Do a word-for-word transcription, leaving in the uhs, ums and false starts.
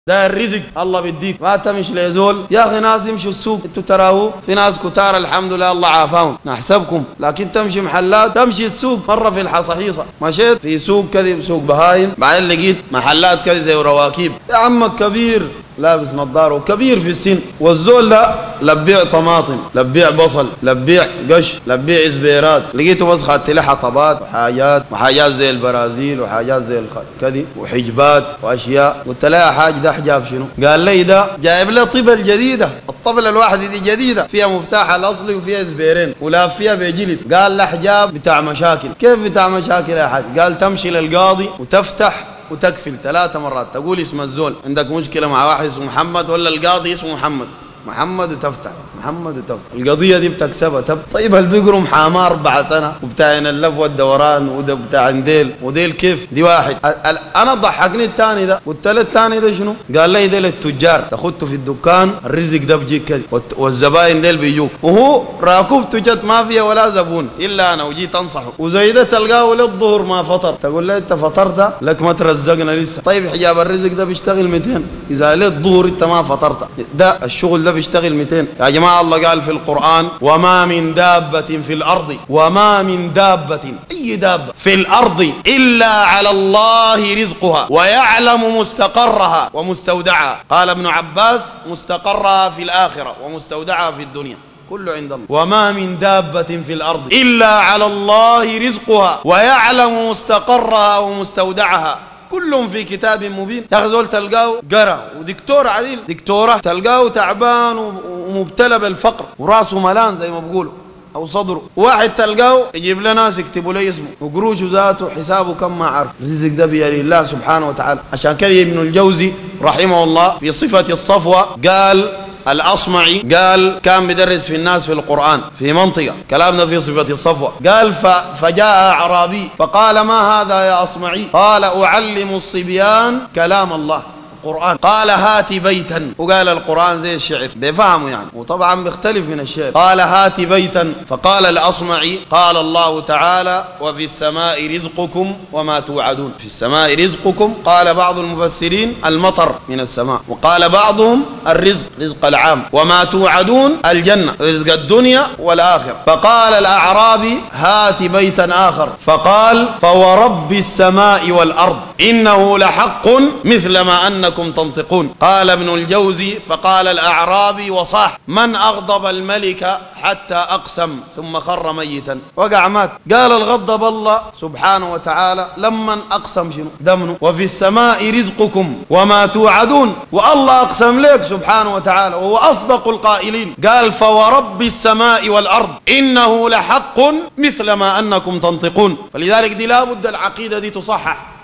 ده الرزق الله بيديك. ما تمشي لزول يا اخي ناس يمشوا السوق انتوا تراهو في ناس كتار الحمد لله الله عافاهم نحسبكم، لكن تمشي محلات تمشي السوق مره في الحصحيصه مشيت في سوق كذا سوق بهايم بعدين لقيت محلات كذا زي رواكيب يا عمك كبير لابس نظاره وكبير في السن والزول ده لبيع طماطم لبيع بصل لبيع قش لبيع زبيرات لقيته بس خدت له حطبات وحاجات وحاجات زي البرازيل وحاجات زي كذي وحجبات واشياء. قلت له يا حاج ده حجاب شنو؟ قال لي ده جايب له طبل جديده، الطبله الواحده دي جديده فيها مفتاح الاصلي وفيها زبيرين ولاف فيها بجلد. قال له حجاب بتاع مشاكل. كيف بتاع مشاكل يا حاج؟ قال تمشي للقاضي وتفتح وتكفل ثلاث مرات تقول اسم الزول عندك مشكلة مع واحد اسمه محمد ولا القاضي اسمه محمد محمد وتفتح محمد وتفتح القضية دي بتكسبها. طب طيب هل بيقروا محاماة أربع سنة وبتاعين اللف والدوران وده بتاع ديل وديل كيف دي واحد. أنا ضحكني الثاني ده قلت له الثاني ده شنو؟ قال لي ديل التجار تاخدته في الدكان الرزق ده بيجيك كده والزباين ديل بيجوك وهو راكوبته جت ما فيها ولا زبون إلا أنا وجيت أنصحه وزي ده تلقاه للظهر ما فطر تقول له أنت فطرت لك ما ترزقنا لسه. طيب حجاب الرزق ده بيشتغل مئتين إذا للظهر أنت ما فطرت ده الشغل ده بيشتغل مئتين يا جماعة. الله قال في القرآن وما من دابة في الأرض وما من دابة أي دابة في الأرض إلا على الله رزقها ويعلم مستقرها ومستودعها. قال ابن عباس مستقرها في الآخرة ومستودعها في الدنيا كله عند الله. وما من دابة في الأرض إلا على الله رزقها ويعلم مستقرها ومستودعها كلهم في كتاب مبين. يا اخي زول تلقاه قرا ودكتور عديل دكتوره تلقاه تعبان ومبتلى بالفقر وراسه ملان زي ما بقولوا او صدره. واحد تلقاه يجيب له ناس يكتبوا له اسمه وقروشه ذاته حسابه كم ما عارف. الرزق ده بيد الله سبحانه وتعالى. عشان كذا ابن الجوزي رحمه الله في صفة الصفوة قال الأصمعي قال كان بدرس في الناس في القرآن في منطقة كلامنا في صفة الصفوة قال فجاء أعرابي فقال ما هذا يا أصمعي؟ قال أعلم الصبيان كلام الله القرآن. قال هات بيتا وقال القرآن زي الشعر بفهمه يعني وطبعا بيختلف من الشعر. قال هات بيتا فقال الأصمعي قال الله تعالى وفي السماء رزقكم وما توعدون. في السماء رزقكم قال بعض المفسرين المطر من السماء وقال بعضهم الرزق رزق العام وما توعدون الجنة رزق الدنيا والآخرة. فقال الأعرابي هات بيتا آخر فقال فورب السماء والأرض إنه لحق مثل ما أنكم تنطقون. قال ابن الجوزي فقال الأعرابي وصاح من أغضب الملك حتى أقسم ثم خر ميتا وقع مات. قال الغضب الله سبحانه وتعالى لمن أقسم شنو دمنه وفي السماء رزقكم وما توعدون والله أقسم لك سبحانه وتعالى وهو أصدق القائلين. قال فورب السماء والأرض إنه لحق مثل ما أنكم تنطقون. فلذلك دي لابد العقيدة دي تصحح